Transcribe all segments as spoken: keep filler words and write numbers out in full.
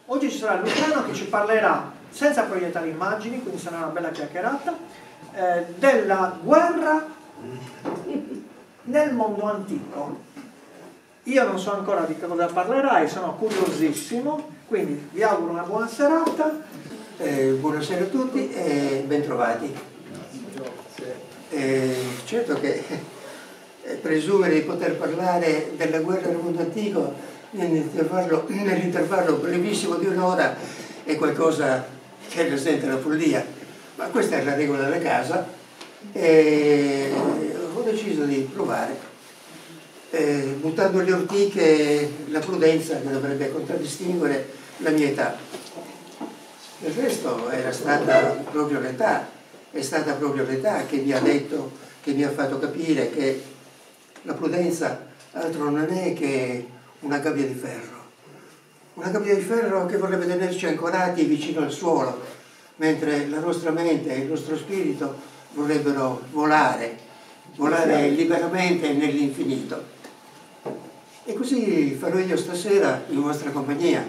Oggi ci sarà Luciano che ci parlerà, senza proiettare immagini, quindi sarà una bella chiacchierata, eh, della guerra nel mondo antico. Io non so ancora di cosa parlerai, sono curiosissimo, quindi vi auguro una buona serata. Eh, buonasera a tutti e bentrovati. Eh, certo che eh, presumere di poter parlare della guerra nel mondo antico nell'intervallo, nell'intervallo brevissimo di un'ora è qualcosa che rasenta la follia, ma questa è la regola della casa e ho deciso di provare, eh, buttando alle ortiche la prudenza che dovrebbe contraddistinguere la mia età. Il resto era stata proprio l'età, è stata proprio l'età che mi ha detto, che mi ha fatto capire che la prudenza altro non è che una gabbia di ferro. Una gabbia di ferro che vorrebbe tenerci ancorati vicino al suolo, mentre la nostra mente e il nostro spirito vorrebbero volare, volare liberamente nell'infinito. E così farò io stasera in vostra compagnia.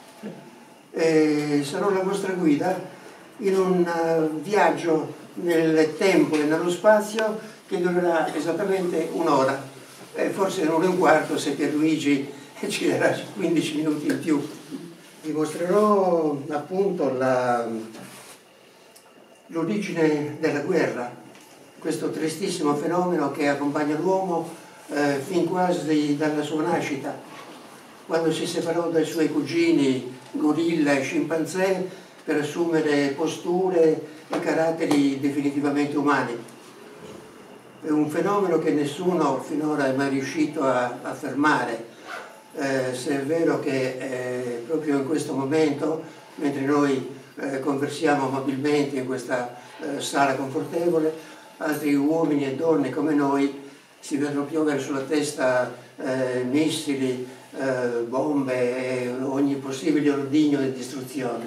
E sarò la vostra guida in un viaggio nel tempo e nello spazio che durerà esattamente un'ora, e forse un'ora e un quarto se Pierluigi ci darà quindici minuti in più. Vi mostrerò appunto l'origine della guerra, questo tristissimo fenomeno che accompagna l'uomo eh, fin quasi dalla sua nascita, quando si separò dai suoi cugini gorilla e scimpanzé per assumere posture e caratteri definitivamente umani. È un fenomeno che nessuno finora è mai riuscito a, a fermare, eh, se è vero che eh, proprio in questo momento, mentre noi eh, conversiamo amabilmente in questa eh, sala confortevole, altri uomini e donne come noi si vedono piovere sulla testa eh, missili, eh, bombe e ogni possibile ordigno di distruzione.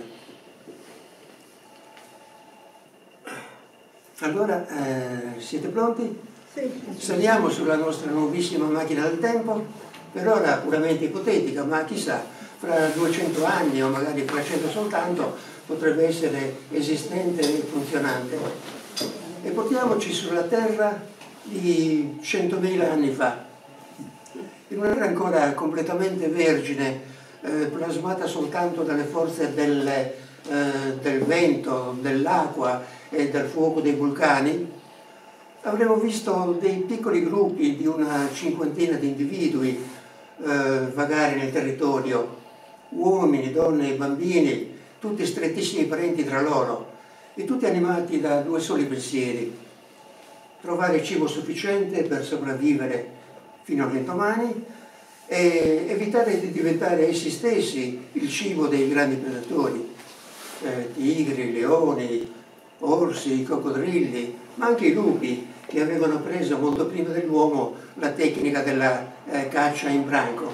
Allora, eh, siete pronti? Sì. Saliamo sulla nostra nuovissima macchina del tempo, per ora puramente ipotetica, ma chissà, fra duecento anni o magari trecento soltanto potrebbe essere esistente e funzionante. E portiamoci sulla Terra di centomila anni fa, in un'era ancora completamente vergine, eh, plasmata soltanto dalle forze del, eh, del vento, dell'acqua e del fuoco dei vulcani. Avremo visto dei piccoli gruppi di una cinquantina di individui eh, vagare nel territorio, uomini, donne e bambini, tutti strettissimi parenti tra loro e tutti animati da due soli pensieri: trovare cibo sufficiente per sopravvivere fino all'indomani e evitare di diventare essi stessi il cibo dei grandi predatori, eh, tigri, leoni, orsi, coccodrilli, ma anche i lupi, che avevano preso molto prima dell'uomo la tecnica della eh, caccia in branco.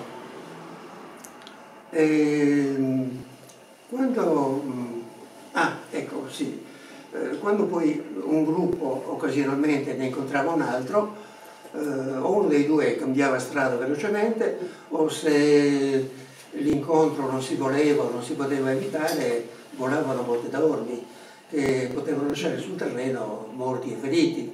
E, quando, ah, ecco, sì, eh, quando poi un gruppo occasionalmente ne incontrava un altro, eh, o uno dei due cambiava strada velocemente, o se l'incontro non si voleva o non si poteva evitare, volavano botte da ormi che potevano lasciare sul terreno morti e feriti.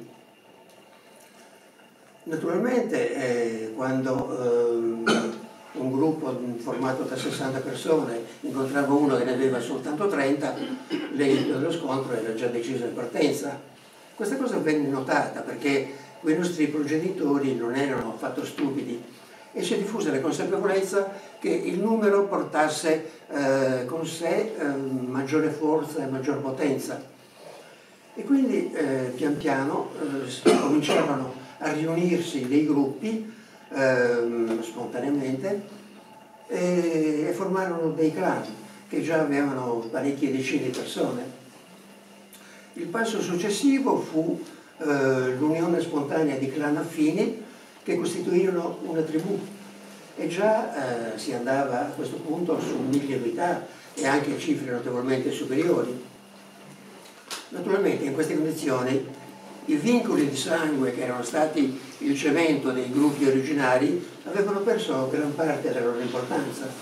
Naturalmente eh, quando eh, un gruppo formato da sessanta persone incontrava uno che ne aveva soltanto trenta, l'esito dello scontro era già deciso in partenza. Questa cosa venne notata perché quei nostri progenitori non erano affatto stupidi e si diffuse la consapevolezza che il numero portasse eh, con sé eh, maggiore forza e maggior potenza. E quindi eh, pian piano eh, cominciavano a riunirsi dei gruppi eh, spontaneamente e, e formarono dei clan che già avevano parecchie decine di persone. Il passo successivo fu eh, l'unione spontanea di clan affini che costituirono una tribù e già eh, si andava a questo punto su mille unità e anche cifre notevolmente superiori. Naturalmente in queste condizioni i vincoli di sangue che erano stati il cemento dei gruppi originari avevano perso gran parte della loro importanza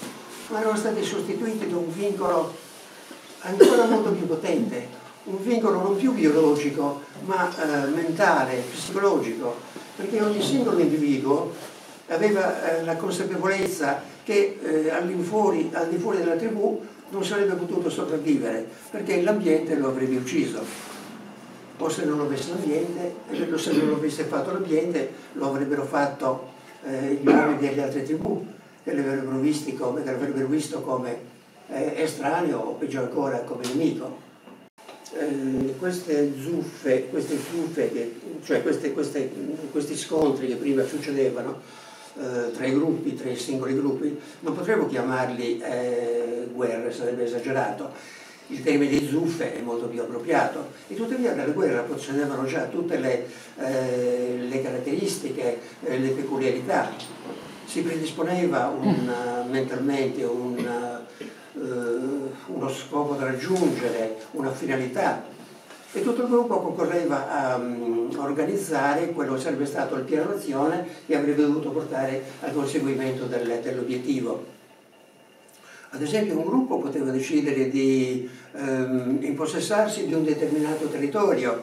ma erano stati sostituiti da un vincolo ancora molto più potente, un vincolo non più biologico, ma eh, mentale, psicologico, perché ogni singolo individuo aveva eh, la consapevolezza che eh, al di fuori, al di fuori della tribù non sarebbe potuto sopravvivere, perché l'ambiente lo avrebbe ucciso. O se non avesse l'ambiente, se non avesse fatto l'ambiente, lo avrebbero fatto eh, gli uomini delle altre tribù, che l'avrebbero visti come, che l'avrebbero visto come eh, estraneo o peggio ancora come nemico. Eh, queste zuffe, queste zuffe che, cioè queste, queste, questi scontri che prima succedevano eh, tra i gruppi, tra i singoli gruppi, non potremmo chiamarli eh, guerre, sarebbe esagerato. Il termine di zuffe è molto più appropriato e tuttavia nella guerra possedevano già tutte le, eh, le caratteristiche, eh, le peculiarità. Si predisponeva un, uh, mentalmente un, uh, uno scopo da raggiungere, una finalità, e tutto il gruppo concorreva a um, organizzare quello che sarebbe stato il piano d'azione che avrebbe dovuto portare al conseguimento del, dell'obiettivo. Ad esempio un gruppo poteva decidere di ehm, impossessarsi di un determinato territorio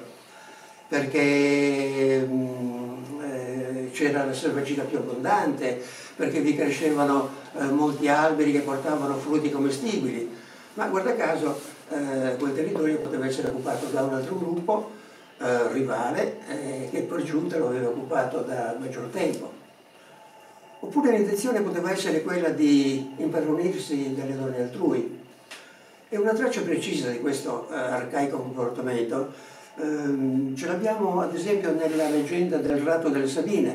perché eh, c'era la selvaggina più abbondante, perché vi crescevano eh, molti alberi che portavano frutti commestibili, ma guarda caso eh, quel territorio poteva essere occupato da un altro gruppo eh, rivale eh, che per giunta lo aveva occupato da maggior tempo. Oppure l'intenzione poteva essere quella di impadronirsi delle donne altrui. E una traccia precisa di questo eh, arcaico comportamento ehm, ce l'abbiamo ad esempio nella leggenda del ratto delle Sabine,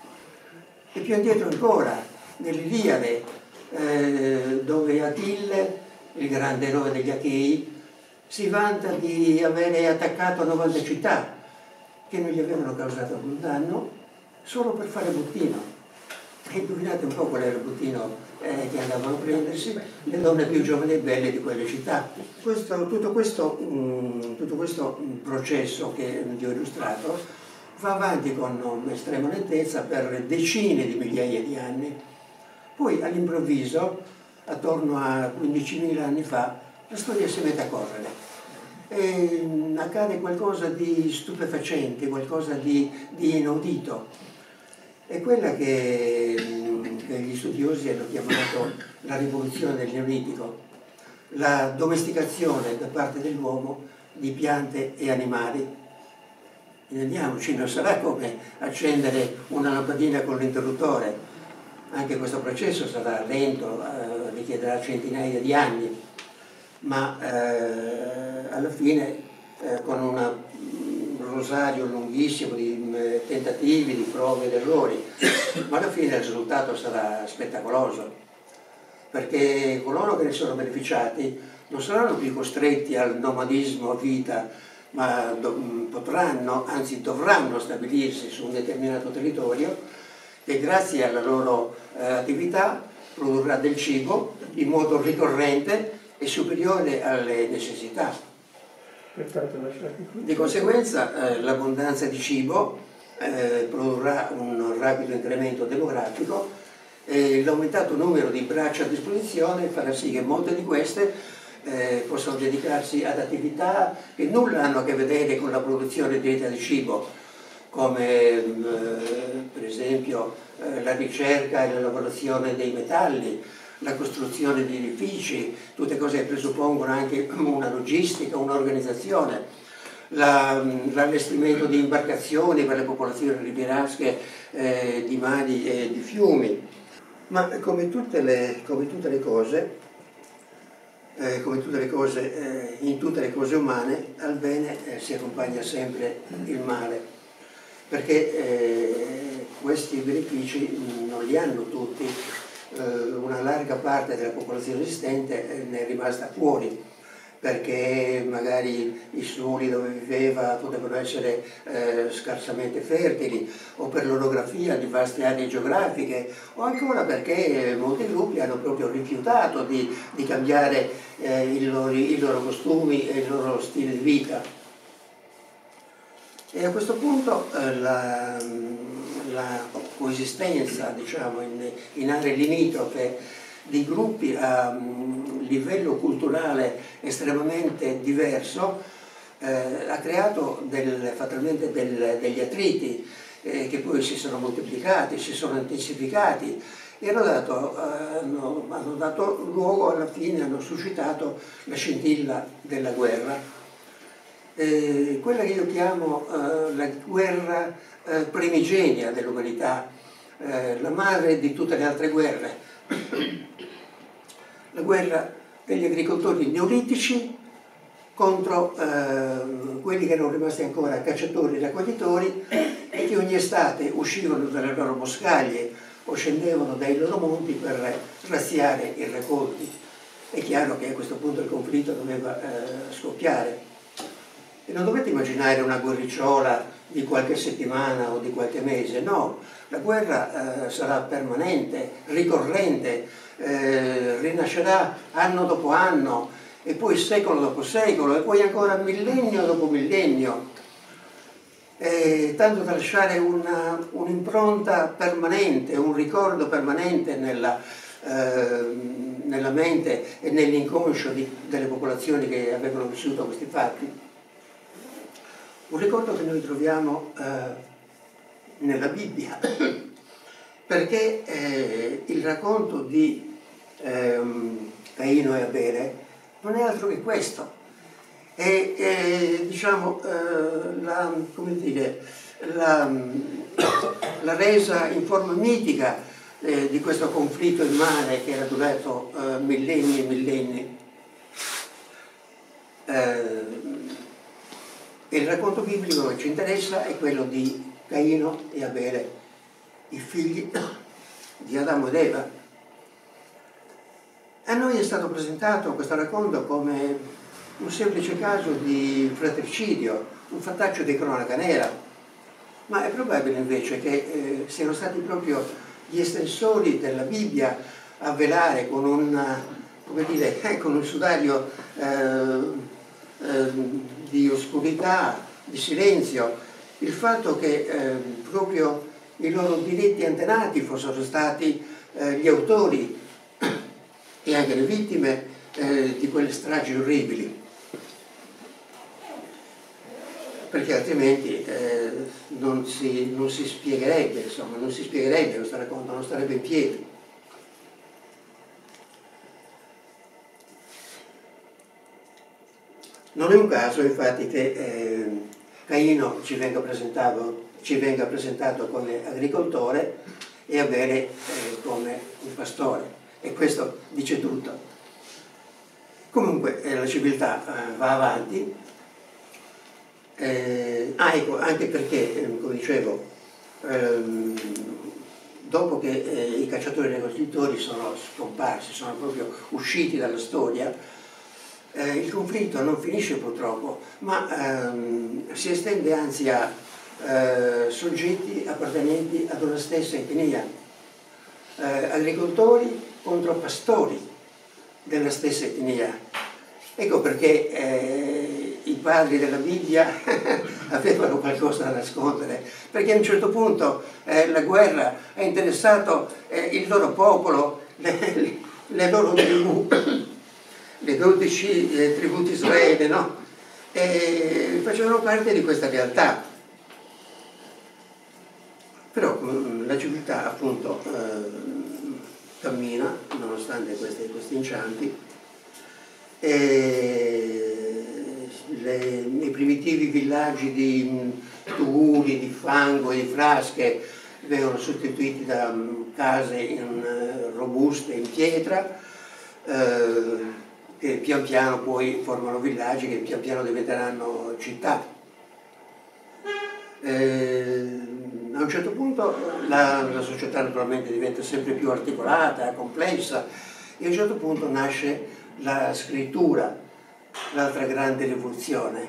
e più indietro ancora, nell'Iliade, eh, dove Achille, il grande eroe degli Achei, si vanta di avere attaccato novanta città che non gli avevano causato alcun danno solo per fare bottino. E indovinate un po' qual era il bottino eh, che andavano a prendersi? Le donne più giovani e belle di quelle città. Questo, tutto, questo, mh, tutto questo processo che vi ho illustrato va avanti con estrema lentezza per decine di migliaia di anni. Poi all'improvviso, attorno a quindicimila anni fa, la storia si mette a correre. E mh, accade qualcosa di stupefacente, qualcosa di, di inaudito. È quella che, che gli studiosi hanno chiamato la rivoluzione del Neolitico, la domesticazione da parte dell'uomo di piante e animali. Intendiamoci, non sarà come accendere una lampadina con l'interruttore, anche questo processo sarà lento, eh, richiederà centinaia di anni, ma eh, alla fine eh, con una rosario lunghissimo di eh, tentativi, di prove ed errori, ma alla fine il risultato sarà spettacoloso, perché coloro che ne sono beneficiati non saranno più costretti al nomadismo a vita, ma do, potranno, anzi dovranno stabilirsi su un determinato territorio che grazie alla loro eh, attività produrrà del cibo in modo ricorrente e superiore alle necessità. Di conseguenza eh, l'abbondanza di cibo eh, produrrà un rapido incremento demografico e l'aumentato numero di braccia a disposizione farà sì che molte di queste eh, possano dedicarsi ad attività che nulla hanno a che vedere con la produzione diretta di cibo, come eh, per esempio eh, la ricerca e la lavorazione dei metalli, la costruzione di edifici, tutte cose che presuppongono anche una logistica, un'organizzazione, l'allestimento di imbarcazioni per le popolazioni rivierasche eh, di mari e di fiumi. Ma come tutte le, come tutte le cose, eh, come tutte le cose eh, in tutte le cose umane, al bene eh, si accompagna sempre il male, perché eh, questi benefici non li hanno tutti. Una larga parte della popolazione esistente ne è rimasta fuori, perché magari i suoli dove viveva potevano essere eh, scarsamente fertili, o per l'orografia di vaste aree geografiche, o ancora perché molti gruppi hanno proprio rifiutato di, di cambiare eh, i, loro, i loro costumi e il loro stile di vita. E a questo punto eh, la, la coesistenza, diciamo, in, in aree limitrofe di gruppi a um, livello culturale estremamente diverso, eh, ha creato del, fatalmente del, degli attriti eh, che poi si sono moltiplicati, si sono intensificati e hanno dato, eh, hanno, hanno dato luogo alla fine, hanno suscitato la scintilla della guerra. Eh, quella che io chiamo eh, la guerra eh, primigenia dell'umanità, eh, la madre di tutte le altre guerre, la guerra degli agricoltori neolitici contro eh, quelli che erano rimasti ancora cacciatori e raccoglitori e che ogni estate uscivano dalle loro boscaglie o scendevano dai loro monti per razziare i raccolti. È chiaro che a questo punto il conflitto doveva eh, scoppiare. E non dovete immaginare una guerricciola di qualche settimana o di qualche mese, no, la guerra eh, sarà permanente, ricorrente, eh, rinascerà anno dopo anno, e poi secolo dopo secolo, e poi ancora millennio dopo millennio, eh, tanto da lasciare un'impronta permanente, un ricordo permanente nella, eh, nella mente e nell'inconscio delle popolazioni che avevano vissuto questi fatti. Un ricordo che noi troviamo eh, nella Bibbia, perché eh, il racconto di eh, Caino e Abele non è altro che questo. È, è diciamo, eh, la, come dire, la, la resa in forma mitica eh, di questo conflitto immane che era durato eh, millenni e millenni. Eh, E il racconto biblico che ci interessa è quello di Caino e Abele, i figli di Adamo ed Eva. A noi è stato presentato questo racconto come un semplice caso di fratricidio, un fattaccio di cronaca nera, ma è probabile invece che eh, siano stati proprio gli estensori della Bibbia a velare con un, come dire, eh, con un sudario eh, eh, di oscurità, di silenzio, il fatto che eh, proprio i loro diretti antenati fossero stati eh, gli autori e anche le vittime eh, di quelle stragi orribili, perché altrimenti eh, non, si, non si spiegherebbe, insomma, non si spiegherebbe questo racconto, non starebbe in piedi. Non è un caso infatti che eh, Caino ci venga presentato, ci venga presentato come agricoltore e Abele eh, come un pastore, e questo dice tutto. Comunque eh, la civiltà eh, va avanti, eh, ah, ecco, anche perché, eh, come dicevo, ehm, dopo che eh, i cacciatori e i raccoglitori sono scomparsi, sono proprio usciti dalla storia, Eh, il conflitto non finisce purtroppo, ma ehm, si estende anzi a eh, soggetti appartenenti ad una stessa etnia, eh, agricoltori contro pastori della stessa etnia. Ecco perché eh, i padri della Bibbia avevano qualcosa da nascondere, perché a un certo punto eh, la guerra ha interessato eh, il loro popolo, le, le loro tribù, le dodici eh, tribù di Israele, no? E facevano parte di questa realtà. Però la civiltà appunto eh, cammina nonostante questi, questi inciampi, e le, i primitivi villaggi di tuguli, di fango e di frasche vengono sostituiti da um, case in, uh, robuste in pietra, uh, che pian piano poi formano villaggi che pian piano diventeranno città. Eh, a un certo punto la, la società naturalmente diventa sempre più articolata, complessa, e a un certo punto nasce la scrittura, l'altra grande rivoluzione.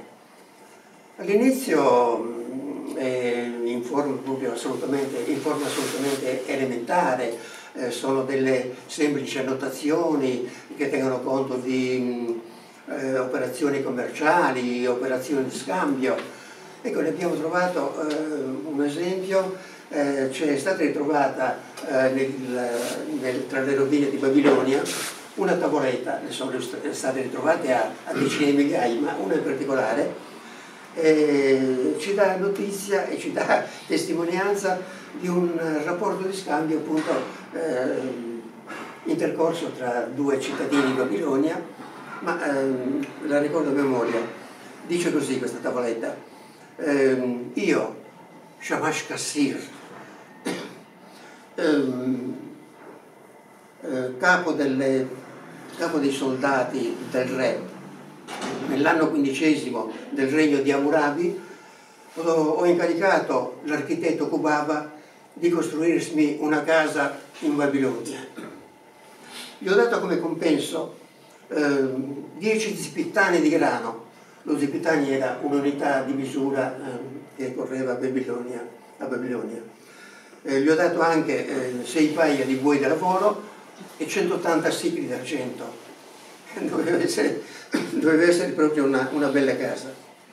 All'inizio eh, in forma proprio assolutamente, in forma assolutamente elementare, eh, sono delle semplici annotazioni che tengono conto di eh, operazioni commerciali, operazioni di scambio. Ecco, ne abbiamo trovato eh, un esempio eh, c'è stata ritrovata eh, nel, nel, tra le rovine di Babilonia una tavoletta, ne sono state ritrovate a, a decine di migliaia, ma una in particolare eh, ci dà notizia e ci dà testimonianza di un rapporto di scambio appunto eh, intercorso tra due cittadini di Babilonia, ma ehm, la ricordo a memoria. Dice così questa tavoletta: ehm, io, Shamash Kassir, ehm, eh, capo, delle, capo dei soldati del re, nell'anno quindicesimo del regno di Hammurabi, ho, ho incaricato l'architetto Kubaba di costruirmi una casa in Babilonia. Gli ho dato come compenso eh, dieci zipittani di grano. Lo zipittani era un'unità di misura eh, che correva a Babilonia. A Babilonia. Eh, gli ho dato anche eh, sei paia di buoi da lavoro e centottanta sicli d'argento. Doveva essere, doveva essere proprio una, una bella casa.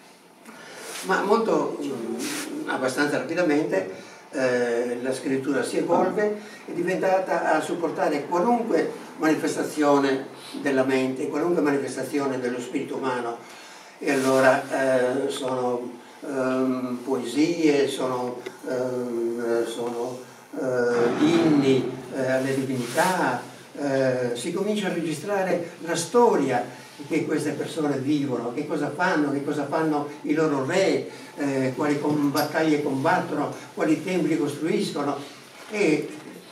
Ma molto, mh, abbastanza rapidamente, Eh, la scrittura si evolve, è diventata a supportare qualunque manifestazione della mente, qualunque manifestazione dello spirito umano. E allora eh, sono ehm, poesie, sono, ehm, sono eh, inni eh, alle divinità, eh, si comincia a registrare la storia che queste persone vivono, che cosa fanno, che cosa fanno i loro re, eh, quali battaglie combattono, quali templi costruiscono, e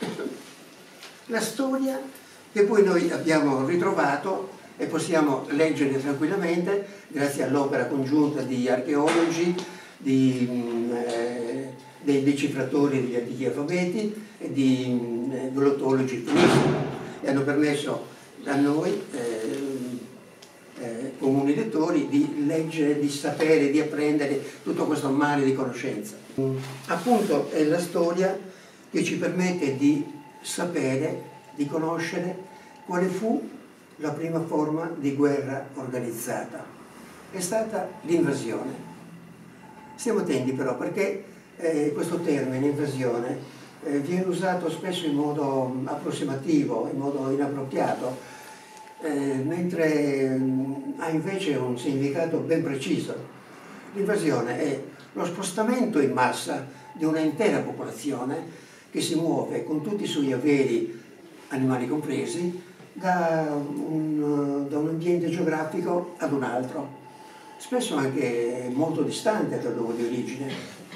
la storia che poi noi abbiamo ritrovato e possiamo leggere tranquillamente grazie all'opera congiunta di archeologi, di, eh, dei decifratori degli antichi alfabeti e di eh, glottologi finissimi, e hanno permesso a noi eh, Eh, comuni lettori di leggere, di sapere, di apprendere tutto questo mare di conoscenza. Appunto è la storia che ci permette di sapere, di conoscere quale fu la prima forma di guerra organizzata. È stata l'invasione. Stiamo attenti però, perché eh, questo termine, invasione, eh, viene usato spesso in modo approssimativo, in modo inappropriato, Eh, mentre mh, ha invece un significato ben preciso. L'invasione è lo spostamento in massa di una intera popolazione che si muove con tutti i suoi averi, animali compresi, da un, da un ambiente geografico ad un altro, spesso anche molto distante dal luogo di origine.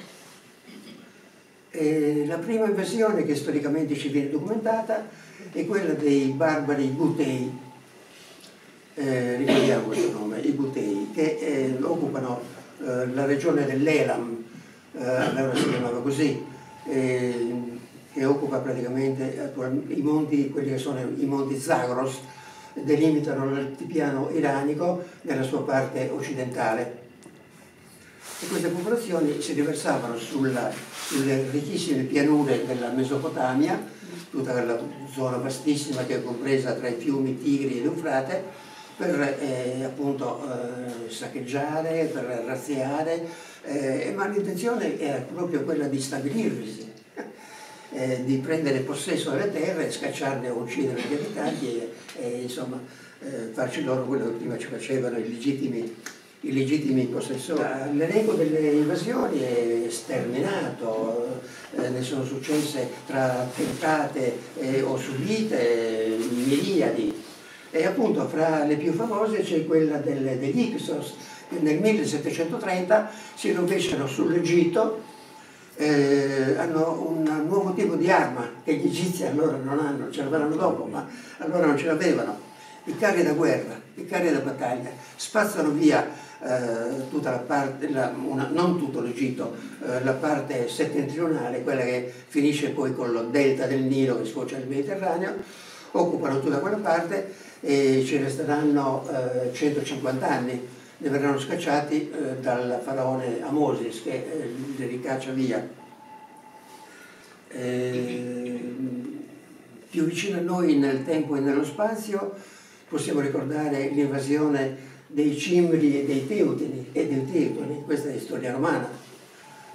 E la prima invasione che storicamente ci viene documentata è quella dei barbari Gutei. Eh, ricordiamo questo nome, i Gutei, che eh, occupano eh, la regione dell'Elam, eh, allora si chiamava così, eh, che occupa praticamente i monti, quelli che sono i monti Zagros, delimitano l'altipiano iranico nella sua parte occidentale. E queste popolazioni si riversavano sulla, sulle ricchissime pianure della Mesopotamia, tutta quella zona vastissima che è compresa tra i fiumi Tigri ed Eufrate, per eh, appunto eh, saccheggiare, per razziare, eh, ma l'intenzione era proprio quella di stabilirsi, eh, di prendere possesso delle terre, scacciarne o uccidere gli abitanti e, e insomma eh, farci loro quello che prima ci facevano i legittimi, i legittimi possessori. L'elenco delle invasioni è sterminato, eh, ne sono successe tra tentate eh, o subite eh, miriadi. E appunto fra le più famose c'è quella del, degli Ixos, che nel millesettecentotrenta si rovesciano sull'Egitto, eh, hanno un nuovo tipo di arma che gli egizi allora non hanno, ce l'avevano dopo, ma allora non ce l'avevano, i carri da guerra, i carri da battaglia, spazzano via eh, tutta la parte, la, una, non tutto l'Egitto, eh, la parte settentrionale, quella che finisce poi con lo delta del Nilo che sfocia nel Mediterraneo, occupano tutta quella parte e ci resteranno eh, centocinquanta anni, ne verranno scacciati eh, dal faraone Amosis che eh, li ricaccia via. Eh, più vicino a noi nel tempo e nello spazio possiamo ricordare l'invasione dei Cimbri e dei Teutoni, e dei Teutoni, questa è storia romana.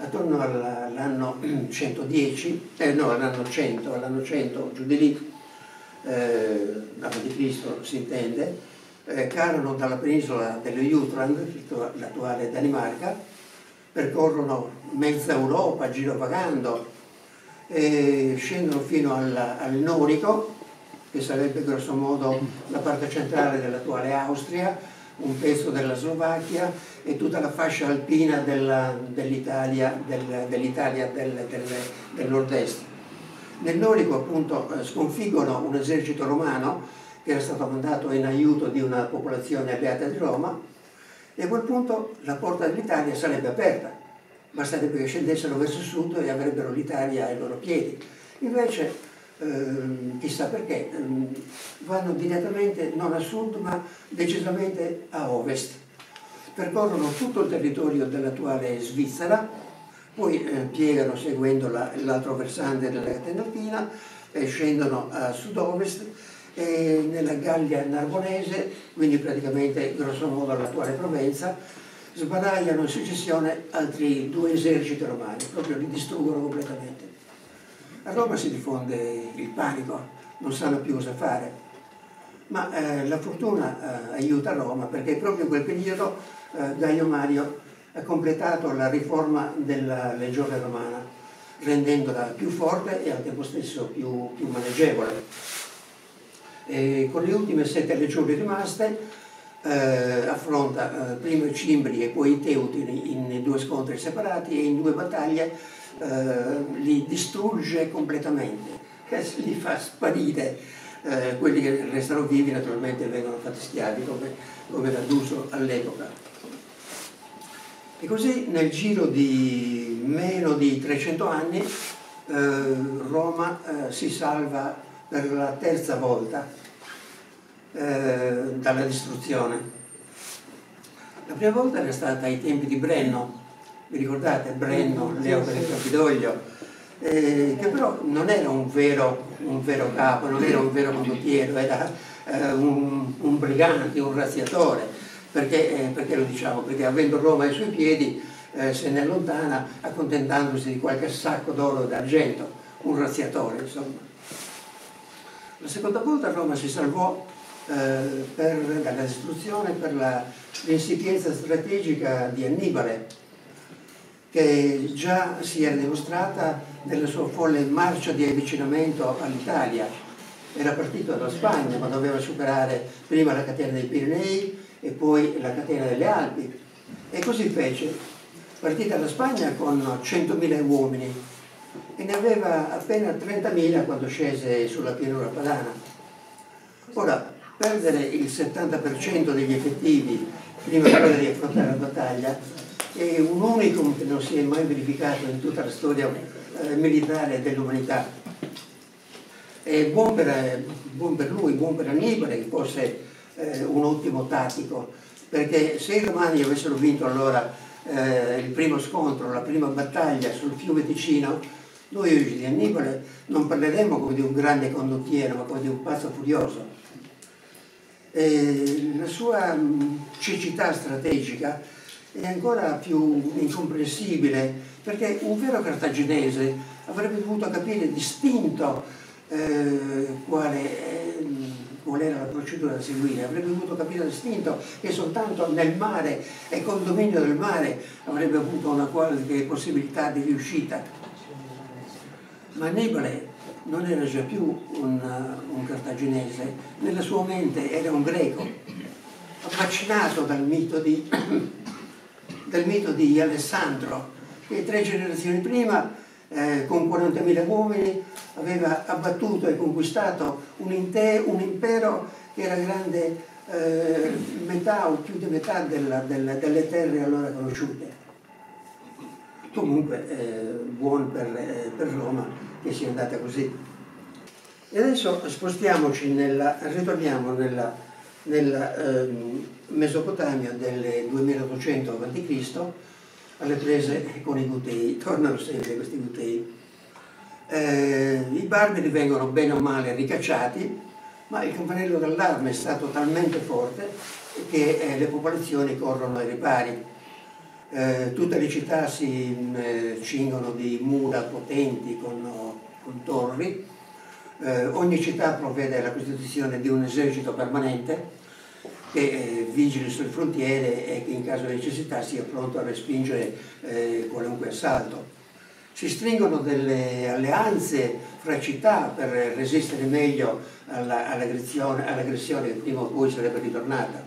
attorno all'anno centodieci, eh, no, all'anno cento, all'anno cento, giù di lì, eh, avanti Cristo si intende, eh, calano dalla penisola dello Jutland, l'attuale Danimarca, percorrono mezza Europa girovagando e scendono fino al, al Norico, che sarebbe grosso modo la parte centrale dell'attuale Austria, un pezzo della Slovacchia e tutta la fascia alpina dell'Italia del, dell'Italia del, del, del nord-est. Nel Norico appunto sconfiggono un esercito romano che era stato mandato in aiuto di una popolazione alleata di Roma e a quel punto la porta dell'Italia sarebbe aperta, basterebbe che scendessero verso sud e avrebbero l'Italia ai loro piedi. Invece Eh, chissà perché, eh, vanno direttamente non a sud ma decisamente a ovest, percorrono tutto il territorio dell'attuale Svizzera, poi eh, piegano seguendo l'altro versante della catena alpina e scendono a sud-ovest e nella Gallia Narbonese, quindi praticamente grosso modo l'attuale Provenza, sbaragliano in successione altri due eserciti romani, proprio li distruggono completamente. A Roma si diffonde il panico, non sanno più cosa fare, ma eh, la fortuna eh, aiuta Roma perché proprio in quel periodo eh, Gaio Mario ha completato la riforma della legione romana, rendendola più forte e al tempo stesso più, più maneggevole. E con le ultime sette legioni rimaste eh, affronta eh, prima i Cimbri e poi i Teutini in due scontri separati e in due battaglie Uh, li distrugge completamente, eh, li fa sparire, uh, quelli che restano vivi naturalmente vengono fatti schiavi come, come era d'uso all'epoca. E così nel giro di meno di trecento anni uh, Roma uh, si salva per la terza volta uh, dalla distruzione. La prima volta era stata ai tempi di Brenno. Vi ricordate? Brenno, Leo per il Campidoglio, eh, che però non era un vero, un vero capo, non era un vero condottiero, era eh, un, un brigante, un razziatore. Perché, eh, perché lo diciamo? Perché avendo Roma ai suoi piedi eh, se ne allontana accontentandosi di qualche sacco d'oro e d'argento, un razziatore insomma. La seconda volta Roma si salvò eh, per, dalla distruzione per l'insipienza strategica di Annibale, che già si era dimostrata nella sua folle marcia di avvicinamento all'Italia. Era partito dalla Spagna, ma doveva superare prima la catena dei Pirenei e poi la catena delle Alpi. E così fece. Partì dalla Spagna con centomila uomini e ne aveva appena trentamila quando scese sulla pianura padana. Ora, perdere il settanta per cento degli effettivi prima di affrontare la battaglia è un unicum che non si è mai verificato in tutta la storia eh, militare dell'umanità. È buon per, buon per lui, buon per Annibale che fosse eh, un ottimo tattico, perché se i romani avessero vinto allora eh, il primo scontro, la prima battaglia sul fiume Ticino, noi oggi di Annibale non parleremo come di un grande condottiero, ma come di un pazzo furioso. E la sua mh, cecità strategica è ancora più incomprensibile, perché un vero cartaginese avrebbe dovuto capire distinto eh, quale, eh, qual era la procedura da seguire, avrebbe dovuto capire distinto che soltanto nel mare e col dominio del mare avrebbe avuto una qualche possibilità di riuscita. Ma Annibale non era già più un, un cartaginese, nella sua mente era un greco, affascinato dal mito di del mito di Alessandro, che tre generazioni prima, eh, con quarantamila uomini, aveva abbattuto e conquistato un, un impero che era grande eh, metà o più di metà della, della, delle terre allora conosciute. Comunque, eh, buon per, eh, per Roma che sia andata così. E adesso spostiamoci, nella, ritorniamo nella, nella eh, Mesopotamia del duemilaottocento avanti Cristo alle prese con i Gutei. Tornano sempre questi Gutei. Eh, I barbari vengono bene o male ricacciati, ma il campanello d'allarme è stato talmente forte che eh, le popolazioni corrono ai ripari. Eh, tutte le città si eh, cingono di mura potenti con, con torri. Eh, ogni città provvede alla costituzione di un esercito permanente che eh, vigili sulle frontiere e che in caso di necessità sia pronto a respingere eh, qualunque assalto. Si stringono delle alleanze fra città per resistere meglio all'aggressione all all che prima o poi sarebbe ritornata.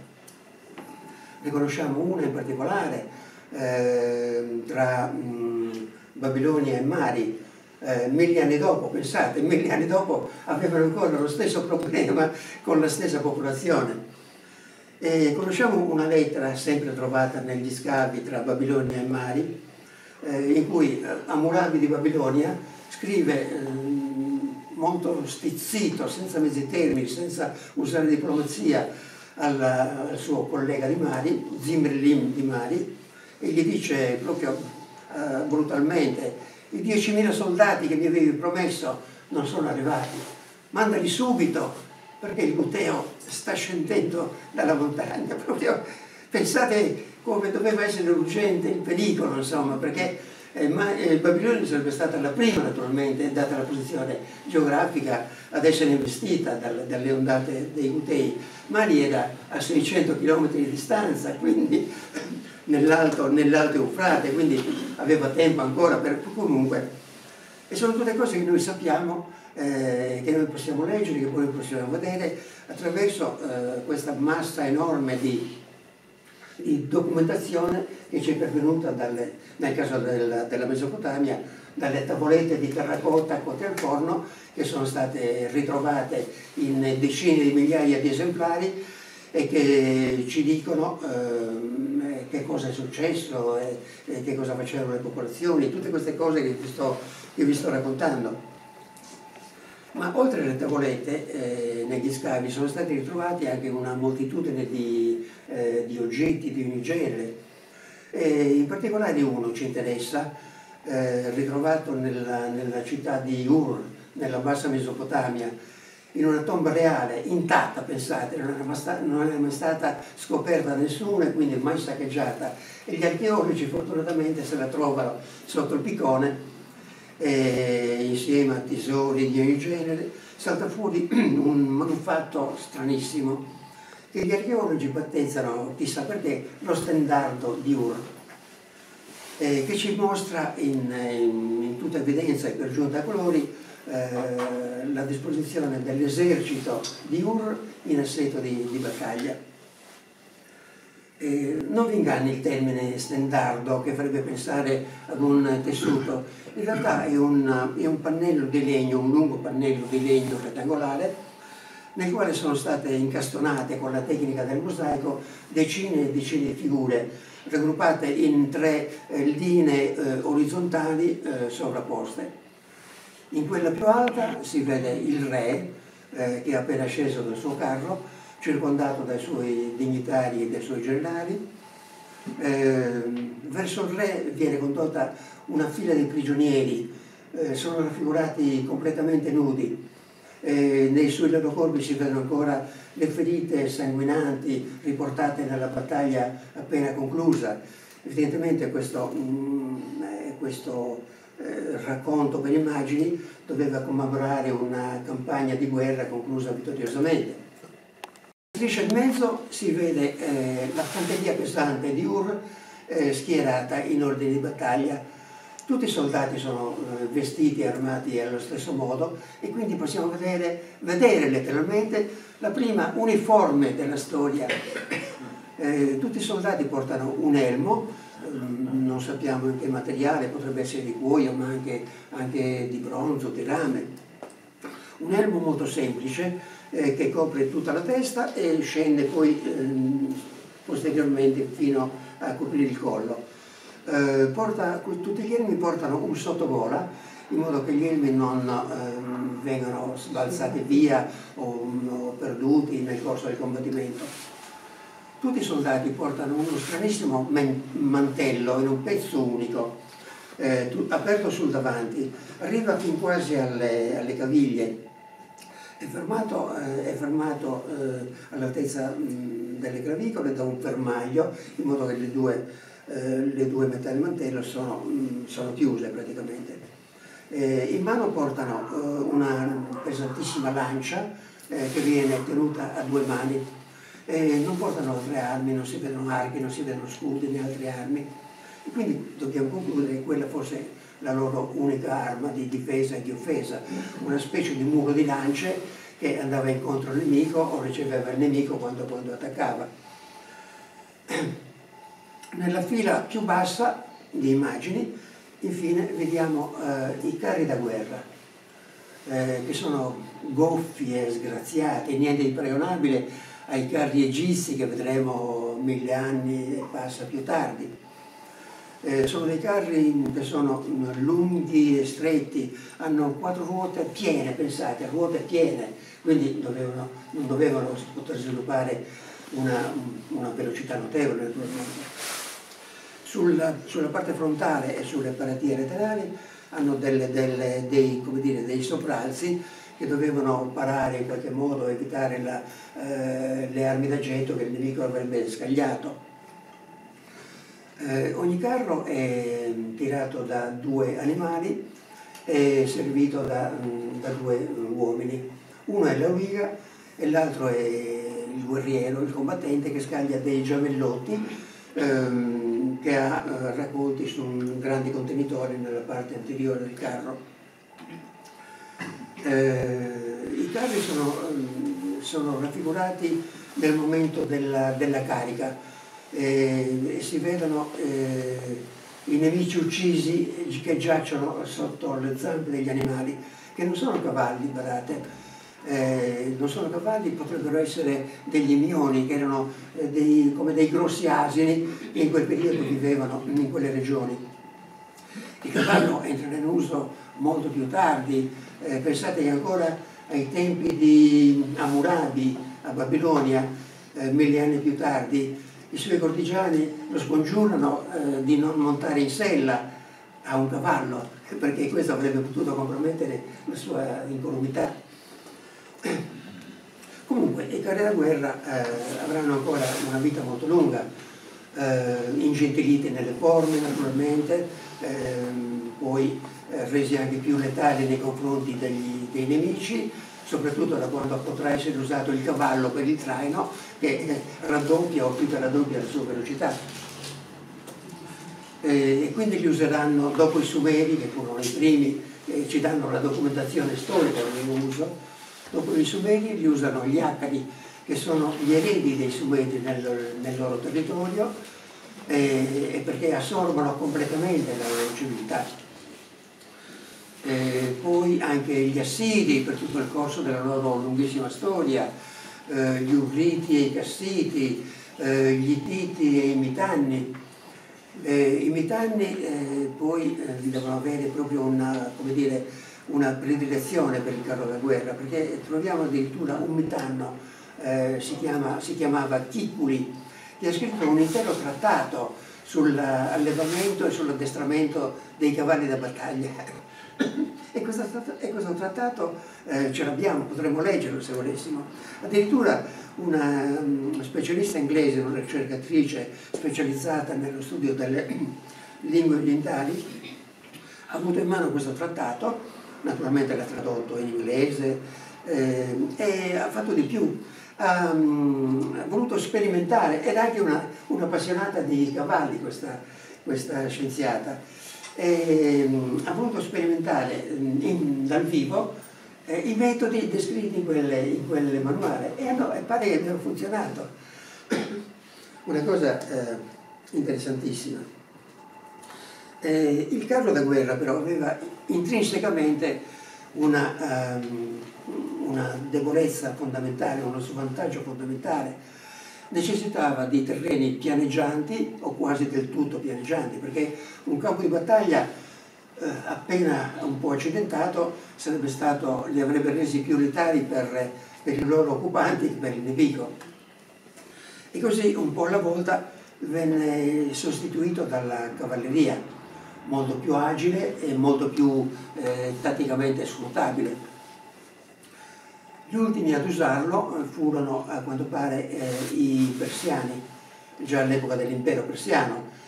Ne conosciamo una in particolare eh, tra mh, Babilonia e Mari. Eh, mille anni dopo, pensate, mille anni dopo avevano ancora lo stesso problema con la stessa popolazione. E conosciamo una lettera sempre trovata negli scavi tra Babilonia e Mari, eh, in cui eh, Hammurabi di Babilonia scrive eh, molto stizzito, senza mezzi termini, senza usare diplomazia, al, al suo collega di Mari, Zimri-Lim di Mari, e gli dice proprio eh, brutalmente: i diecimila soldati che mi avevi promesso non sono arrivati, mandali subito perché il Buteo sta scendendo dalla montagna. Proprio pensate come doveva essere urgente il pericolo, insomma, perché eh, ma, eh, Babilonia sarebbe stata la prima, naturalmente, data la posizione geografica, ad essere investita dal, dalle ondate dei Butei. Mari era a seicento chilometri di distanza, quindi nell'alto nell'alto Eufrate, quindi aveva tempo ancora per comunque. E sono tutte cose che noi sappiamo, eh, che noi possiamo leggere, che poi possiamo vedere attraverso eh, questa massa enorme di, di documentazione che ci è pervenuta dalle, nel caso del, della Mesopotamia, dalle tavolette di terracotta cotte al forno che sono state ritrovate in decine di migliaia di esemplari e che ci dicono eh, che cosa è successo e, e che cosa facevano le popolazioni, tutte queste cose che vi sto, che vi sto raccontando. Ma oltre alle tavolette, eh, negli scavi sono stati ritrovati anche una moltitudine di, eh, di oggetti di ogni genere. E in particolare uno ci interessa, eh, ritrovato nella, nella città di Ur, nella bassa Mesopotamia, in una tomba reale, intatta, pensate, non era mai stata, non era mai stata scoperta da nessuno e quindi mai saccheggiata. E gli archeologi fortunatamente se la trovano sotto il piccone, e insieme a tesori di ogni genere salta fuori un manufatto stranissimo che gli archeologi battezzano, chissà perché, lo stendardo di Ur, eh, che ci mostra in, in, in tutta evidenza e per giunta a colori eh, la disposizione dell'esercito di Ur in assetto di, di battaglia. Eh, non vi inganni il termine stendardo, che farebbe pensare ad un tessuto. In realtà è un, è un pannello di legno, un lungo pannello di legno rettangolare, nel quale sono state incastonate con la tecnica del mosaico decine e decine di figure raggruppate in tre eh, linee eh, orizzontali eh, sovrapposte. In quella più alta si vede il re eh, che è appena sceso dal suo carro, circondato dai suoi dignitari e dai suoi generali. Eh, verso il re viene condotta una fila di prigionieri, eh, sono raffigurati completamente nudi. Eh, nei suoi loro corpi si vedono ancora le ferite sanguinanti riportate nella battaglia appena conclusa. Evidentemente questo, mh, questo eh, racconto per immagini doveva commemorare una campagna di guerra conclusa vittoriosamente. Striscia in mezzo si vede eh, la fanteria pesante di Ur eh, schierata in ordine di battaglia. Tutti i soldati sono eh, vestiti e armati allo stesso modo e quindi possiamo vedere, vedere letteralmente la prima uniforme della storia. Eh, tutti i soldati portano un elmo, eh, non sappiamo in che materiale, potrebbe essere di cuoio ma anche, anche di bronzo, di rame. Un elmo molto semplice, Eh, che copre tutta la testa e scende poi eh, posteriormente fino a coprire il collo. Eh, porta, tutti gli elmi portano un sottogola in modo che gli elmi non eh, vengano sbalzati via o, o perduti nel corso del combattimento. Tutti i soldati portano uno stranissimo mantello in un pezzo unico, eh, aperto sul davanti, arriva fin quasi alle, alle caviglie. È fermato, eh, è fermato eh, all'altezza delle clavicole da un fermaglio, in modo che le due eh, le due metà del mantello sono, mh, sono chiuse praticamente. Eh, in mano portano eh, una pesantissima lancia eh, che viene tenuta a due mani. Eh, non portano altre armi, non si vedono archi, non si vedono scudi né altre armi. E quindi dobbiamo concludere che quella fosse la loro unica arma di difesa e di offesa, una specie di muro di lance che andava incontro al nemico o riceveva il nemico quando, quando attaccava. Nella fila più bassa di immagini, infine, vediamo eh, i carri da guerra, eh, che sono goffi e sgraziati, niente di paragonabile ai carri egizi che vedremo mille anni e passa più tardi. Eh, sono dei carri che sono lunghi e stretti, hanno quattro ruote piene, pensate, ruote piene, quindi dovevano, non dovevano poter sviluppare una, una velocità notevole naturalmente. Sulla, sulla parte frontale e sulle paratie laterali hanno delle, delle, dei, come dire, dei sopralzi che dovevano parare in qualche modo, evitare la, eh, le armi d'argento che il nemico avrebbe scagliato. Eh, ogni carro è tirato da due animali e servito da, da due uomini. Uno è l'auriga e l'altro è il guerriero, il combattente, che scaglia dei giamellotti ehm, che ha eh, raccolti su un grande contenitore nella parte anteriore del carro. Eh, I carri sono, sono raffigurati nel momento della, della carica. E si vedono eh, i nemici uccisi che giacciono sotto le zampe degli animali, che non sono cavalli, badate, eh, non sono cavalli, potrebbero essere degli mioni, che erano eh, dei, come dei grossi asini che in quel periodo vivevano in quelle regioni. Il cavallo entra in uso molto più tardi, eh, pensate che ancora ai tempi di Hammurabi a Babilonia, eh, mille anni più tardi, i suoi cortigiani lo scongiurano eh, di non montare in sella a un cavallo, perché questo avrebbe potuto compromettere la sua incolumità. Comunque i carri da guerra eh, avranno ancora una vita molto lunga, eh, ingentiliti nelle forme naturalmente, eh, poi eh, resi anche più letali nei confronti degli, dei nemici, soprattutto da quando potrà essere usato il cavallo per il traino, che raddoppia o più che raddoppia la sua velocità. Eh, e quindi li useranno dopo i Sumeri, che furono i primi, eh, ci danno la documentazione storica del loro uso. Dopo i Sumeri li usano gli Accadi, che sono gli eredi dei Sumeri nel, nel loro territorio, eh, e perché assorbono completamente la loro civiltà. Eh, poi anche gli Assiri per tutto il corso della loro lunghissima storia, eh, gli Urriti e i Cassiti, eh, gli Ittiti e i Mitanni. Eh, I Mitanni eh, poi eh, devono avere proprio una, come dire, una predilezione per il carro da guerra, perché troviamo addirittura un mitanno, eh, si, chiama, si chiamava Chiculi, che ha scritto un intero trattato sull'allevamento e sull'addestramento dei cavalli da battaglia. E questo, e questo trattato eh, ce l'abbiamo, potremmo leggerlo se volessimo. Addirittura una, una specialista inglese, una ricercatrice specializzata nello studio delle lingue orientali, ha avuto in mano questo trattato, naturalmente l'ha tradotto in inglese, eh, e ha fatto di più. Ha, um, ha voluto sperimentare, era anche una, un'appassionata di cavalli questa, questa scienziata. E, um, ha voluto sperimentare in, dal vivo eh, i metodi descritti in quel, in quel manuale e, no, e pare che abbiano funzionato. Una cosa eh, interessantissima. Eh, il carro da guerra però aveva intrinsecamente una, um, una debolezza fondamentale, uno svantaggio fondamentale. Necessitava di terreni pianeggianti o quasi del tutto pianeggianti, perché un campo di battaglia eh, appena un po' accidentato sarebbe stato, li avrebbe resi prioritari per, per i loro occupanti che per il nemico. E così un po' alla volta venne sostituito dalla cavalleria, molto più agile e molto più eh, tatticamente sfruttabile. Gli ultimi ad usarlo furono, a quanto pare, eh, i persiani, già all'epoca dell'impero persiano,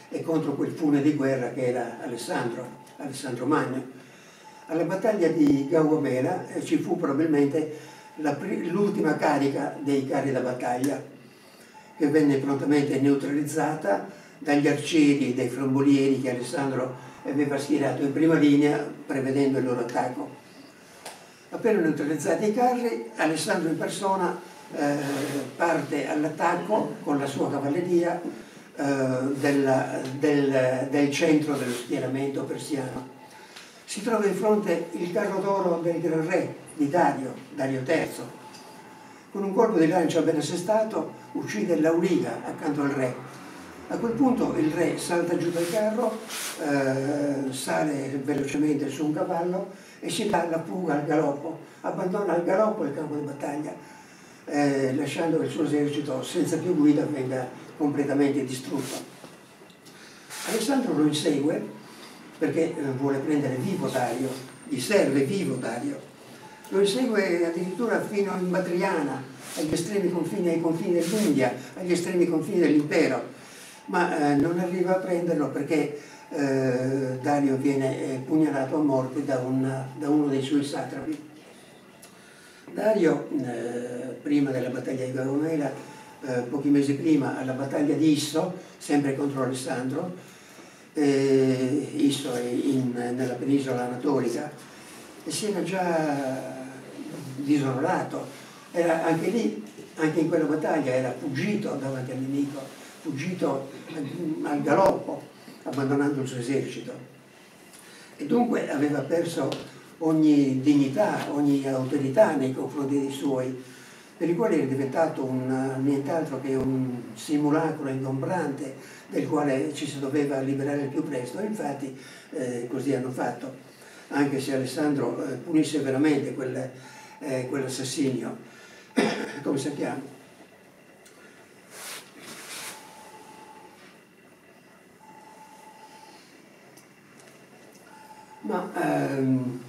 e contro quel fune di guerra che era Alessandro, Alessandro Magno. Alla battaglia di Gaugamela eh, ci fu probabilmente l'ultima carica dei carri da battaglia, che venne prontamente neutralizzata dagli arcieri e dai frambolieri che Alessandro aveva schierato in prima linea prevedendo il loro attacco. Appena neutralizzati i carri, Alessandro in persona eh, parte all'attacco con la sua cavalleria eh, della, del, del centro dello schieramento persiano. Si trova di fronte il carro d'oro del gran re di Dario, Dario terzo. Con un colpo di lancia ben assestato uccide l'Auriga accanto al re. A quel punto il re salta giù dal carro, eh, sale velocemente su un cavallo e si dà la fuga al galoppo, abbandona al galoppo il campo di battaglia, eh, lasciando che il suo esercito senza più guida venga completamente distrutto. Alessandro lo insegue perché eh, vuole prendere vivo Dario, gli serve vivo Dario. Lo insegue addirittura fino in Batriana, agli estremi confini, ai confini dell'India, agli estremi confini dell'impero, ma eh, non arriva a prenderlo perché eh, Dario viene eh, pugnalato a morte da, una, da uno dei suoi satrapi. Dario, eh, prima della battaglia di Gaugamela, eh, pochi mesi prima, alla battaglia di Isso, sempre contro Alessandro, eh, Isso è in, nella penisola anatolica, e si era già disonorato, era anche lì, anche in quella battaglia, era fuggito davanti al nemico, fuggito al galoppo, abbandonando il suo esercito. E dunque aveva perso ogni dignità, ogni autorità nei confronti dei suoi, per i quali era diventato un, nient'altro che un simulacro ingombrante del quale ci si doveva liberare il più presto. E infatti eh, così hanno fatto, anche se Alessandro eh, punì severamente quel, eh, quell'assassinio, come sappiamo. Ma ehm,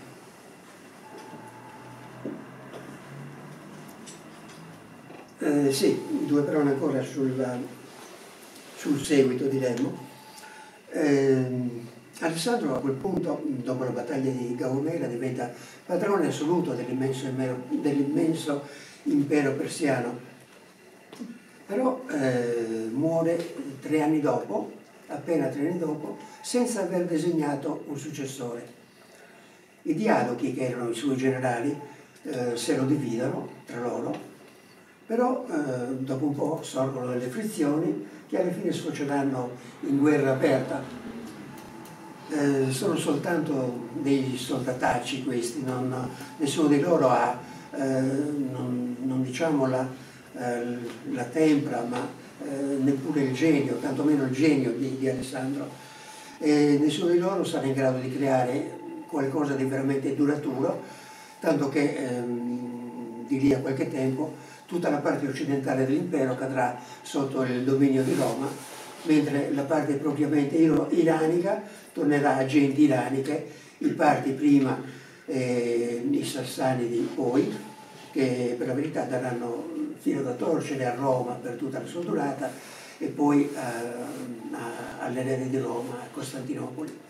eh, sì, due parole ancora sul, sul seguito, diremmo. Eh, Alessandro a quel punto, dopo la battaglia di Gaugamela, diventa padrone assoluto dell'immenso dell'immenso impero persiano, però eh, muore tre anni dopo, appena tre anni dopo, senza aver designato un successore. I dialoghi, che erano i suoi generali, eh, se lo dividono tra loro, però eh, dopo un po' sorgono delle frizioni che alla fine sfoceranno in guerra aperta. Eh, sono soltanto dei soldatacci questi, non, nessuno di loro ha, eh, non, non diciamo la, eh, la tempra, ma eh, neppure il genio, tantomeno il genio di, di Alessandro. E nessuno di loro sarà in grado di creare qualcosa di veramente duraturo, tanto che ehm, di lì a qualche tempo tutta la parte occidentale dell'impero cadrà sotto il dominio di Roma, mentre la parte propriamente iranica tornerà a genti iraniche, i parti prima, eh, i Sassanidi poi, che per la verità daranno filo da torcere a Roma per tutta la sua durata, e poi eh, all'erede di Roma, a Costantinopoli.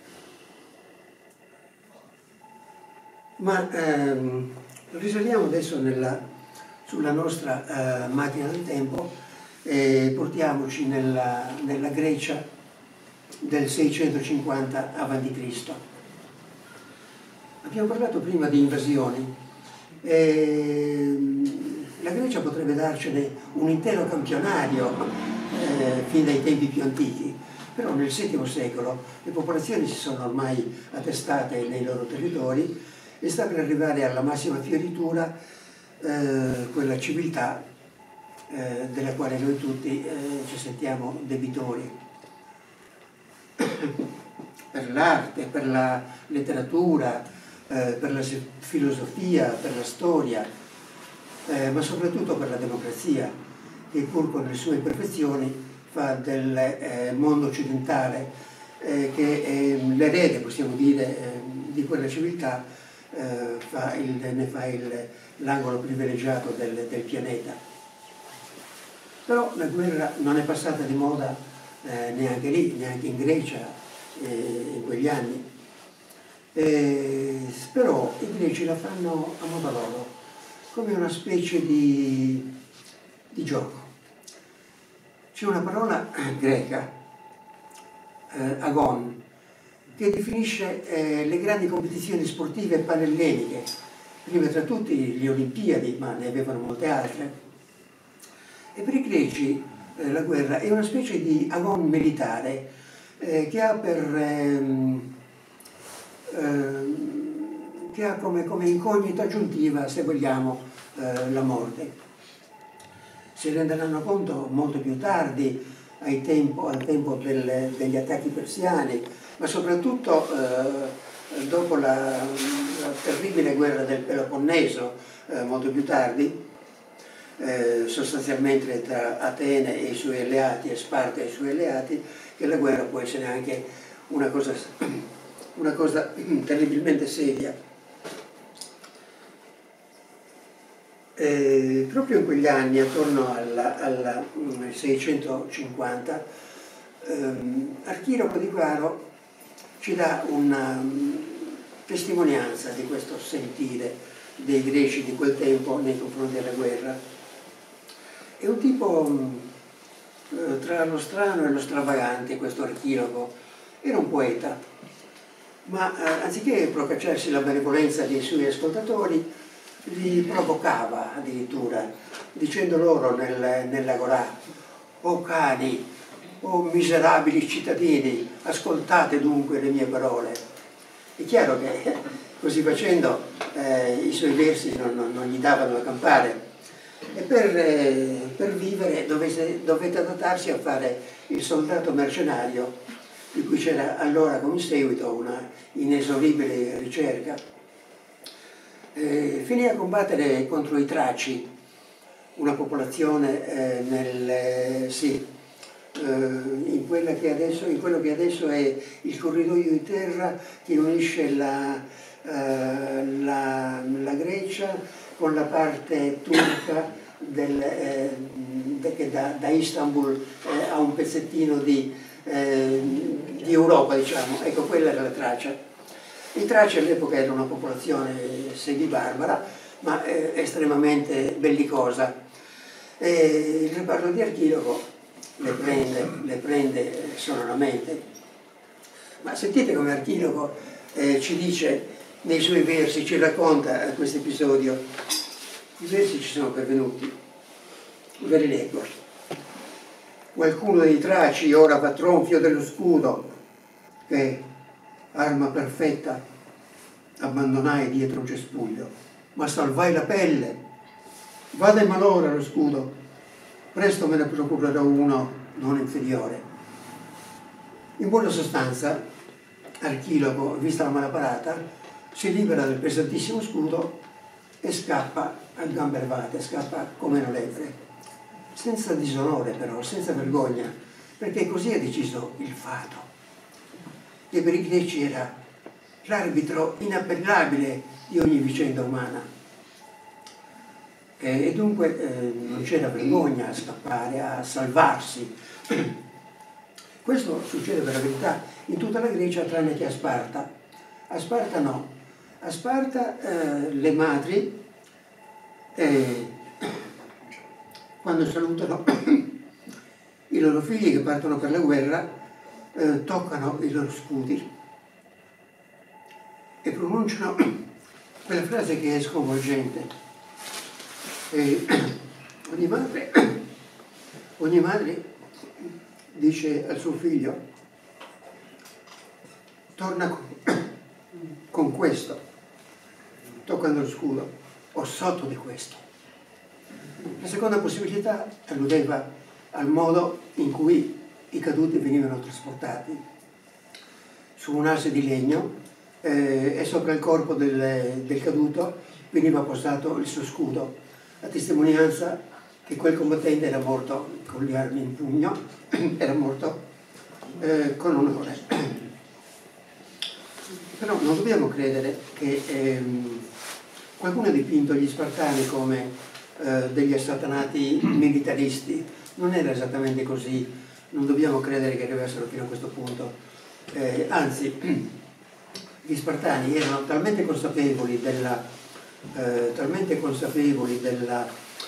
Ma ehm, risaliamo adesso nella, sulla nostra eh, macchina del tempo e portiamoci nella, nella Grecia del seicentocinquanta avanti Cristo. Abbiamo parlato prima di invasioni. E la Grecia potrebbe darcene un intero campionario eh, fin dai tempi più antichi, però nel settimo secolo le popolazioni si sono ormai attestate nei loro territori e sta per arrivare alla massima fioritura eh, quella civiltà eh, della quale noi tutti eh, ci sentiamo debitori. Per l'arte, per la letteratura, eh, per la filosofia, per la storia, eh, ma soprattutto per la democrazia, che pur con le sue imperfezioni fa del eh, mondo occidentale, eh, che è l'erede, possiamo dire, eh, di quella civiltà, eh, fa il, ne fa l'angolo privilegiato del, del pianeta. Però la guerra non è passata di moda eh, neanche lì, neanche in Grecia eh, in quegli anni. Eh, però i greci la fanno a modo loro, come una specie di, di gioco. C'è una parola greca, eh, agon, che definisce eh, le grandi competizioni sportive panelleniche, prima tra tutti le Olimpiadi, ma ne avevano molte altre. E per i greci eh, la guerra è una specie di agon militare eh, che ha per ehm, ehm, che ha come, come incognita aggiuntiva, se vogliamo, eh, la morte. Si renderanno conto molto più tardi, ai tempo, al tempo del, degli attacchi persiani, ma soprattutto eh, dopo la, la terribile guerra del Peloponneso, eh, molto più tardi, eh, sostanzialmente tra Atene e i suoi alleati e Sparta e i suoi alleati, che la guerra può essere anche una cosa, una cosa terribilmente seria. Eh, proprio in quegli anni, attorno al seicentocinquanta, ehm, Archiloco di Claro ci dà una um, testimonianza di questo sentire dei greci di quel tempo nei confronti della guerra. È un tipo um, eh, tra lo strano e lo stravagante, questo Archiloco. Era un poeta, ma eh, anziché procacciarsi la benevolenza dei suoi ascoltatori, li provocava addirittura, dicendo loro nel, nell'agorà: "O cani, o miserabili cittadini, ascoltate dunque le mie parole". È chiaro che così facendo eh, i suoi versi non, non, non gli davano da campare, e per, eh, per vivere dovete, dovete adattarsi a fare il soldato mercenario, di cui c'era allora come seguito una inesauribile ricerca. Eh, finì a combattere contro i Traci, una popolazione eh, nel, eh, sì, eh, in, quella che adesso, in quello che adesso è il corridoio di terra che unisce la, eh, la, la Grecia con la parte turca del, eh, che da, da Istanbul eh, a un pezzettino di, eh, di Europa, diciamo. Ecco, quella era la Tracia. I Traci all'epoca erano una popolazione semibarbara, ma eh, estremamente bellicosa. E il reparto di Archiloco le prende, le prende sonoramente. Ma sentite come Archiloco eh, ci dice nei suoi versi, ci racconta questo episodio. I versi ci sono pervenuti, ve li leggo. Qualcuno dei Traci ora fa tronfio dello scudo, che arma perfetta, abbandonai dietro un cespuglio, ma salvai la pelle. Vada in malora lo scudo, presto me ne procurerò uno non inferiore. In buona sostanza, Archiloco, vista la malaparata, si libera del pesantissimo scudo e scappa a gambe levate, scappa come una lepre, senza disonore però, senza vergogna, perché così ha deciso il fato, che per i greci era l'arbitro inappellabile di ogni vicenda umana. E, e dunque eh, non c'era vergogna a scappare, a salvarsi. Questo succede per la verità in tutta la Grecia tranne che a Sparta. A Sparta no. A Sparta eh, le madri, eh, quando salutano i loro figli che partono per la guerra, Eh, toccano i loro scudi e pronunciano quella frase che è sconvolgente. E ogni madre, ogni madre dice al suo figlio: torna con, con questo, toccando lo scudo, o sotto di questo. La seconda possibilità alludeva al modo in cui i caduti venivano trasportati su un asse di legno eh, e sopra il corpo del, del caduto veniva posato il suo scudo, a testimonianza che quel combattente era morto con le armi in pugno, era morto eh, con onore. Però non dobbiamo credere che ehm, qualcuno ha dipinto gli spartani come eh, degli assatanati militaristi. Non era esattamente così. non dobbiamo credere che arrivassero fino a questo punto, eh, anzi gli Spartani erano talmente consapevoli della, eh, talmente consapevoli della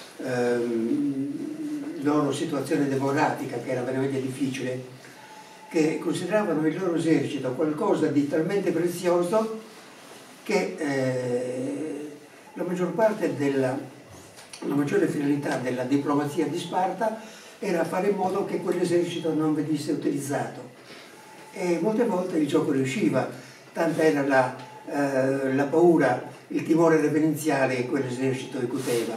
ehm, loro situazione demografica, che era veramente difficile, che consideravano il loro esercito qualcosa di talmente prezioso che eh, la maggior parte della, la maggiore finalità della diplomazia di Sparta era fare in modo che quell'esercito non venisse utilizzato, e molte volte il gioco riusciva, tanta era la, eh, la paura, il timore reverenziale che quell'esercito incuteva.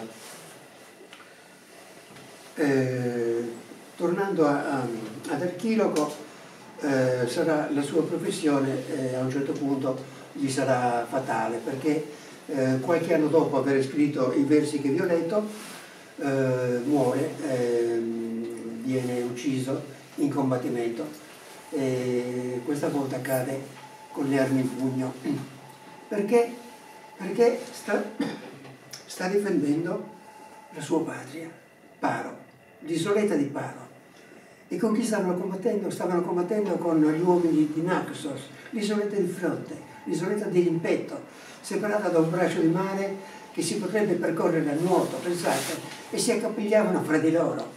Eh, tornando a, a, ad Archiloco, eh, sarà, la sua professione eh, a un certo punto gli sarà fatale, perché eh, qualche anno dopo aver scritto i versi che vi ho letto eh, muore, eh, viene ucciso in combattimento, e questa volta cade con le armi in pugno. Perché? Perché sta, sta difendendo la sua patria, Paro, l'isoletta di Paro. E con chi stavano combattendo? Stavano combattendo con gli uomini di Naxos, l'isoletta di fronte, l'isoletta di Limpetto, separata da un braccio di mare che si potrebbe percorrere a nuoto, pensate, e si accapigliavano fra di loro.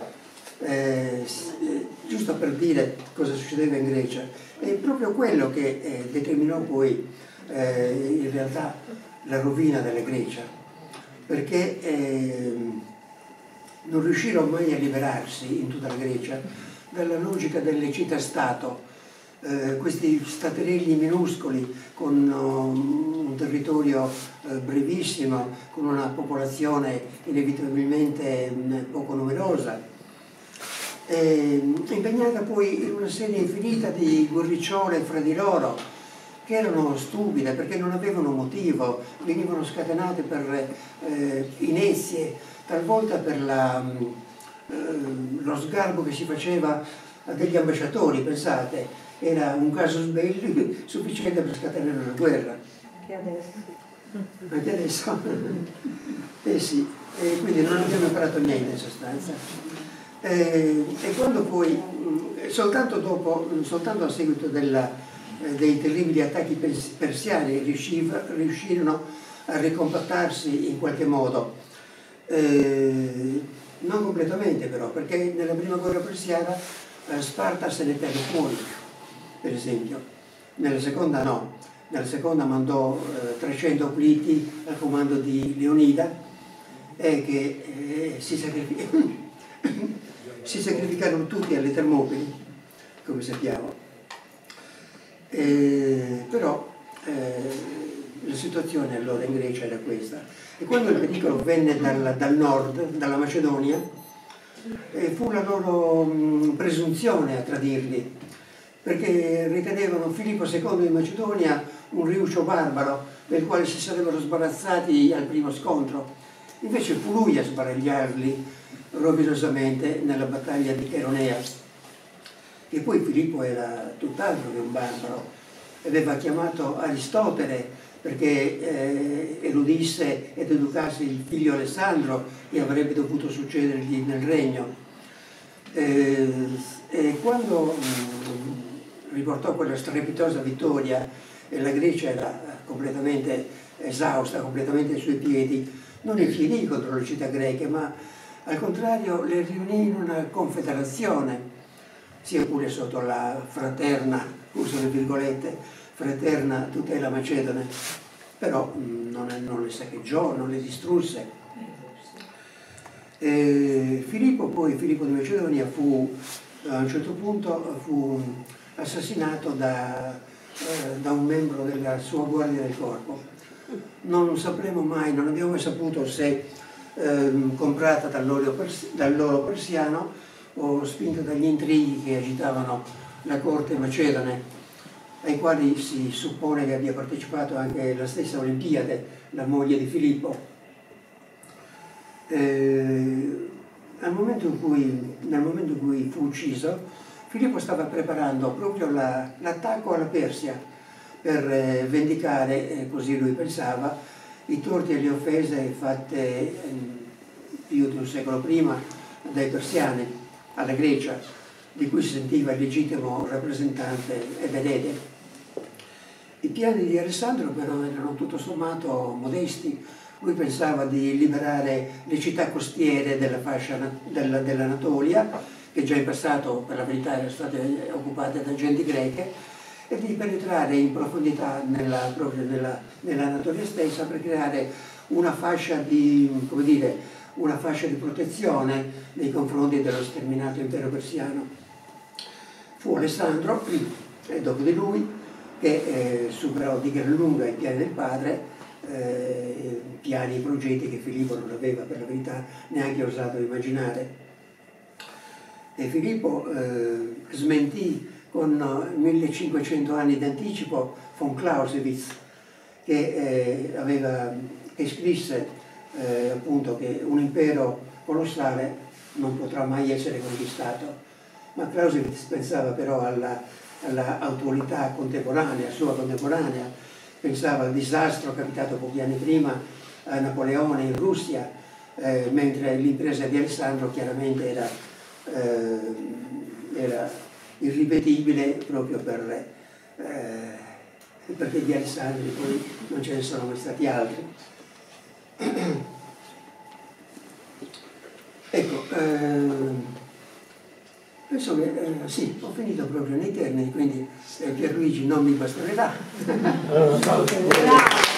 Eh, giusto per dire cosa succedeva in Grecia, è proprio quello che eh, determinò poi eh, in realtà la rovina della Grecia, perché eh, non riuscirono mai a liberarsi in tutta la Grecia dalla logica delle città-stato, eh, questi staterelli minuscoli con uh, un territorio uh, brevissimo, con una popolazione inevitabilmente mh, poco numerosa, eh, impegnata poi in una serie infinita di guerricciole fra di loro, che erano stupide perché non avevano motivo, venivano scatenate per eh, inezie, talvolta per la, eh, lo sgarbo che si faceva a degli ambasciatori, pensate, era un casus belli sufficiente per scatenare una guerra. Anche adesso. Anche adesso? Eh sì, e quindi non abbiamo imparato niente in sostanza. Eh, e quando poi, soltanto dopo, soltanto a seguito della, eh, dei terribili attacchi persiani, riusciva, riuscirono a ricompattarsi in qualche modo. Eh, non completamente però, perché nella prima guerra persiana eh, Sparta se ne tenne fuori, per esempio. Nella seconda no, nella seconda mandò eh, trecento opliti al comando di Leonida, e che eh, si, sacrific si sacrificarono tutti alle Termopili, come sappiamo. Eh, però eh, la situazione allora in Grecia era questa, e quando il pericolo venne dal, dal nord, dalla Macedonia, eh, fu la loro mh, presunzione a tradirli, perché ritenevano Filippo secondo di Macedonia un riuccio barbaro del quale si sarebbero sbarazzati al primo scontro. Invece fu lui a sbaragliarli rovinosamente nella battaglia di Cheronea. E poi Filippo era tutt'altro che un barbaro, aveva chiamato Aristotele perché eh, eludisse ed educasse il figlio Alessandro e avrebbe dovuto succedergli nel regno. Eh, e quando mh, riportò quella strepitosa vittoria e la Grecia era completamente esausta, completamente ai suoi piedi, non infilì contro le città greche, ma al contrario le riunì in una confederazione, sia pure sotto la fraterna, uso le virgolette, fraterna tutela macedone, però non, non le saccheggiò, non le distrusse. E Filippo poi, Filippo di Macedonia, fu a un certo punto fu assassinato da, eh, da un membro della sua guardia del corpo. Non sapremo mai, non abbiamo mai saputo se eh, comprata dal loro, pers dal loro persiano o spinta dagli intrighi che agitavano la corte macedone, ai quali si suppone che abbia partecipato anche la stessa Olimpiade, la moglie di Filippo. Eh, al momento in cui, nel momento in cui fu ucciso, Filippo stava preparando proprio l'attacco la, alla Persia per eh, vendicare, eh, così lui pensava, i torti e le offese fatte eh, più di un secolo prima dai persiani alla Grecia. di cui si sentiva il legittimo rappresentante ed erede. I piani di Alessandro però erano tutto sommato modesti. Lui pensava di liberare le città costiere della fascia dell'Anatolia, che già in passato per la verità erano state occupate da genti greche, e di penetrare in profondità nella, proprio nella, nell'Anatolia stessa per creare una fascia di, come dire, una fascia di protezione nei confronti dello sterminato impero persiano. Fu Alessandro, e dopo di lui, che eh, superò di gran lunga i piani del padre, eh, piani e progetti che Filippo non aveva per la verità neanche osato immaginare. E Filippo eh, smentì con millecinquecento anni d'anticipo von Clausewitz, che, eh, aveva, che scrisse eh, appunto che un impero colossale non potrà mai essere conquistato. Ma Clausewitz pensava però alla all'autorità contemporanea, sua contemporanea, pensava al disastro capitato pochi anni prima a Napoleone in Russia, eh, mentre l'impresa di Alessandro chiaramente era, eh, era irripetibile proprio per, eh, perché di Alessandri poi non ce ne sono mai stati altri. Ecco, eh, penso che eh, sì, ho finito proprio nei termini, quindi eh, Pierluigi non mi basterà.